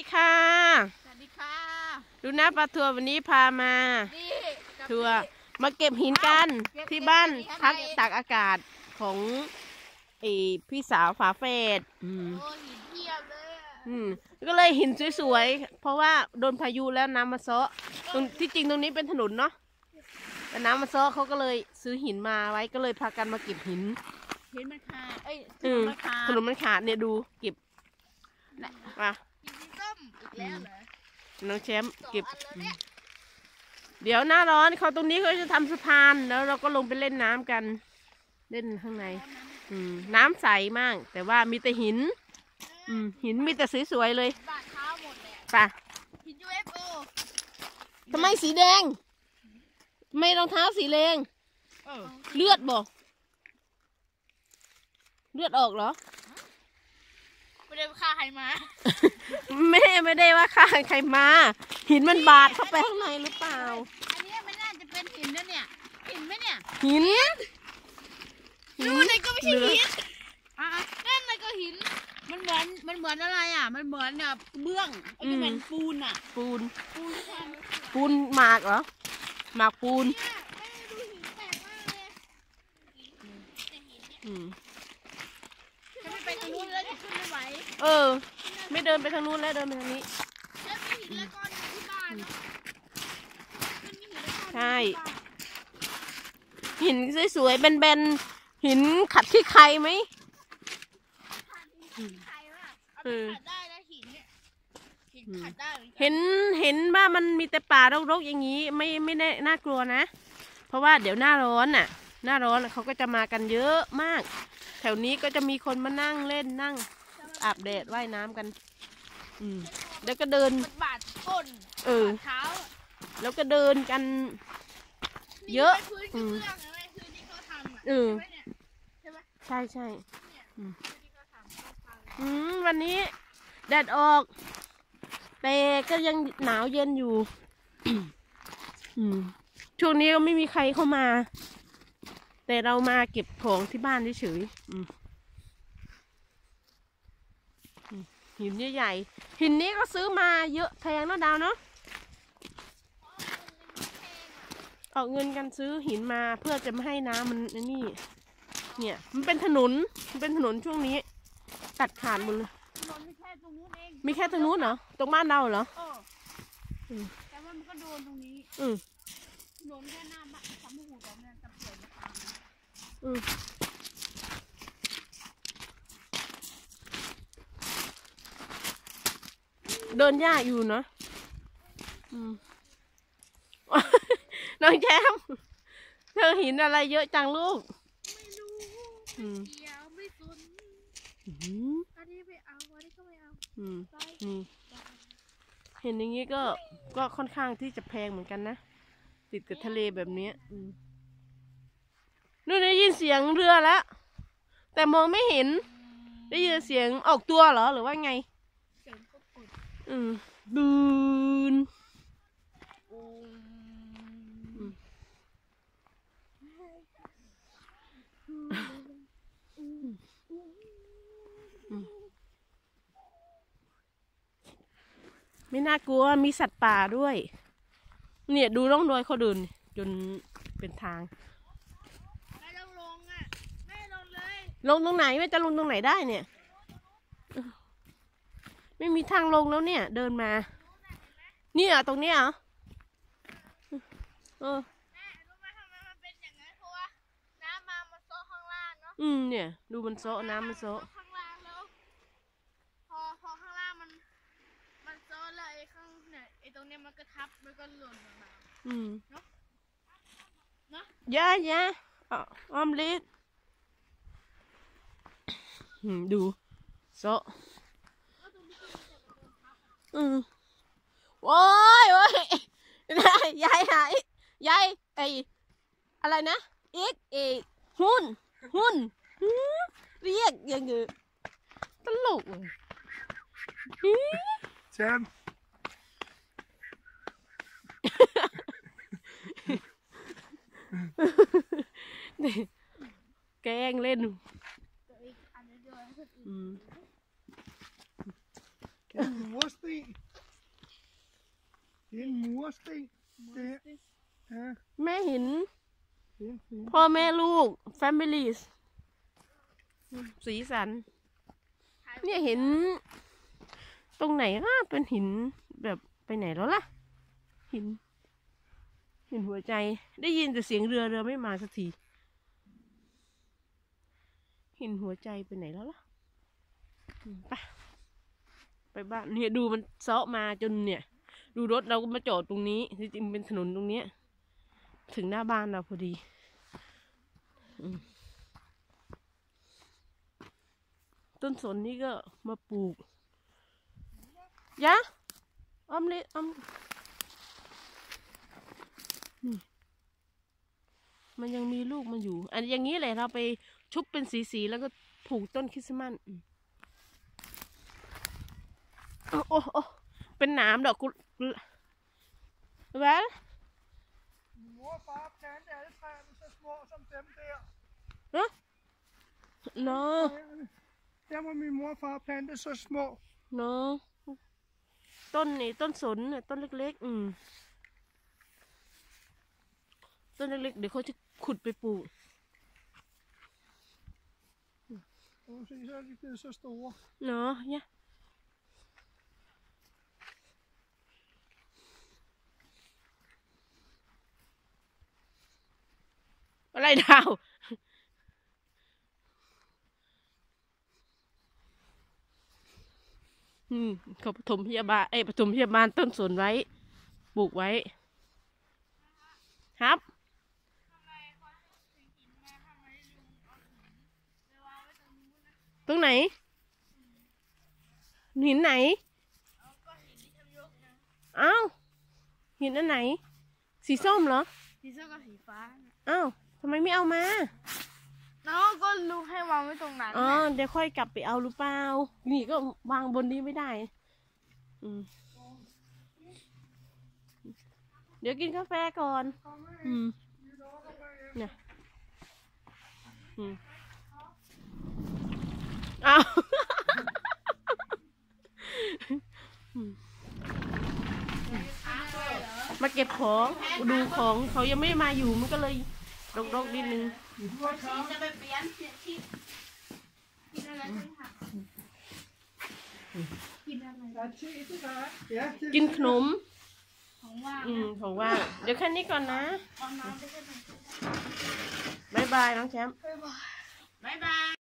ดีค่ะสวัสดีค่ะดูนะปลาทัวร์วันนี้พามาทัวร์มาเก็บหินกันที่บ้านพักตากอากาศของพี่สาวฝาแฝดโอ้หินเทียบเลยก็เลยหินสวยๆเพราะว่าโดนพายุแล้วน้ำมาเซาะตรงที่จริงตรงนี้เป็นถนนเนาะแต่น้ำมาเซาะเขาก็เลยซื้อหินมาไว้ก็เลยพากันมาเก็บหินมันขาดถนนมันขาดเนี่ยดูเก็บมาหินส้มอีกแล้วเหรอน้องแชมป์เก็บเดี๋ยวหน้าร้อนเขาตรงนี้เขาจะทำสะพานแล้วเราก็ลงไปเล่นน้ำกันเล่นข้างในน้ำใสมากแต่ว่ามีแต่หินหินมีแต่สวยๆเลยบาดเท้าหมดเลยป่ะหิน UFO ทำไมสีแดงไม่รองเท้าสีแดงเลือดบอกเลือดออกเหรอไม่ได้ฆ่าใครมาไม่ได้ว่าฆ่าใครมาหินมันบาดเข้าไปข้างในหรือเปล่าอันนี้ไม่น่าจะเป็นหินนะเนี่ยหินไหมเนี่ยหินดูนี่ก็ไม่ใช่หินนั่นก็หินมันเหมือนอะไรอ่ะมันเหมือนเนี่ยเบื้องไอ้ที่มันปูนอ่ะปูนหมากเหรอหมากปูนจะไม่ไปทางนู้นแล้วจะขึ้นไม่ไหวไม่เดินไปทางนู้นแล้วเดินไปทางนี้ใช่หินสวยๆแบนๆหินขัดขี้ใครไหมเห็นว่ามันมีแต่ป่ารกๆอย่างนี้ไม่ได้น่ากลัวนะเพราะว่าเดี๋ยวหน้าร้อนเขาก็จะมากันเยอะมากแถวนี้ก็จะมีคนมานั่งเล่นนั่งอาบแดดว่ายน้ำกันแล้วก็เดินบาดก้นเท้าแล้วก็เดินกันเยอะใช่วันนี้แดดออกแต่ก็ยังหนาวเย็นอยู่ช่วงนี้ก็ไม่มีใครเข้ามาแต่เรามาเก็บของที่บ้านเฉยหินใหญ่ๆหินนี้ก็ซื้อมาเยอะแพงเนาะดาวเนาะออกเงินกันซื้อหินมาเพื่อจะไม่ให้น้ำมันนี่เนี่ยมันเป็นถนนช่วงนี้ตัดขาดหมดเลยมีแค่ตรงนู้นเหรอตรงบ้านเราเหรอแต่ว่ามันก็โดนตรงนี้โดนแค่หน้าบ้านทำให้หูแต่เนี่ยจะเปลี่ยนเดินยากอยู่เนาะน้องแชมป์เธอหินอะไรเยอะจังลูกไม่รู้เดี๋ยวไม่สนอันนี้ไม่เอาอันนี้ก็ไม่เอาเห็นอย่างนี้ก็ค่อนข้างที่จะแพงเหมือนกันนะติดกับทะเลแบบนี้นู่นได้ยินเสียงเรือแล้วแต่มองไม่เห็นได้ยินเสียงออกตัวเหรอหรือว่าไงบูนไม่น่ากลัวมีสัตว์ป่าด้วยเนี่ยดูร่องรอยเขาเดินจนเป็นทางไม่ลงอ่ะไม่ลงเลยลงตรงไหนไม่จะลงตรงไหนได้เนี่ยไม่มีทางลงแล้วเนี่ยเดินมาเนี่ยตรงเนี้ยเหรอแม่รู้ไหมทำไมมันเป็นอย่างนั้นเพราะว่าน้ำมันโซะข้างล่างเนาะเนี่ยดูมันโซะน้ำมันโซะข้างล่างแล้วพอข้างล่างมันโซะเลยข้างเนี่ยไอ้ตรงเนี้ยมันก็ทับมันก็หล่นลงมาเนาะย่าออมเล็ตดูโซะโว้ยยายหายยายอะไรนะหุ้นเรียกอย่างเงี้ยตลกแชมป์แกล้งเล่น mursten. Det er en mursten. Det her. Ja, แม่หิน fint, fint. พ่อแม่ลูก families สีสัน เนี่ยเห็น ตรงไหนอ่ะเป็นหินแบบไปไหนแล้วล่ะ หินหัวใจ ได้ยินแต่เสียงเรือไม่มาสักทีหินหัวใจไปไหนแล้วล่ะไปบ้านเนี่ยดูมันเซาะมาจนเนี่ย ดูรถเราก็มาจอดตรงนี้ที่จริงเป็นถนนตรงเนี้ยถึงหน้าบ้านเราพอดีต้นสนนี่ก็มาปลูกยะอ้อมเลยอ้อมนี่มันยังมีลูกมันอยู่ อันอย่างนี้แหละเราไปชุบเป็นสีแล้วก็ผูกต้นคริสต์มาสโอ้เป็นหนามดอกกุแหวน Mor og far plantede alle træerne så små som dem der. เนาะ Der hvor min mor og far plantede så små. เนาะต้นนี่ต้นสนเนี่ยต้นเล็กๆต้นเล็กๆเดี๋ยวเขาจะขุดไปปลูก Og se, så er de blevet så store. เนาะเนี่ยอะไรดาวเขาปฐมพยาบาลปฐมพยาบาลต้นสนไว้ปลูกไว้ครับตรงไหนหินไหนอ้าวหินอันไหนสีส้มเหรอสีส้มกับสีฟ้าอ้าวทำไมไม่เอามาน้องก็รู้ให้วางไว้ตรงนั้นอ๋อเดี๋ยวค่อยกลับไปเอาหรือเปล่านี่ก็วางบนนี้ไม่ได้เดี๋ยวกินกาแฟก่อนเนี่ยอ้าวมาเก็บของดูของเขายังไม่มาอยู่มันก็เลยรกๆนิดนึงจะไปเปลี่ยนที่กินอะไรค่ะกินอะไร Der er te til dig. Ja, det กินขนมของว่างของว่างเดี๋ยวแค่นี้ก่อนนะเอาน้ำไปให้มันบ๊ายบายน้องแชมป์บ๊ายบาย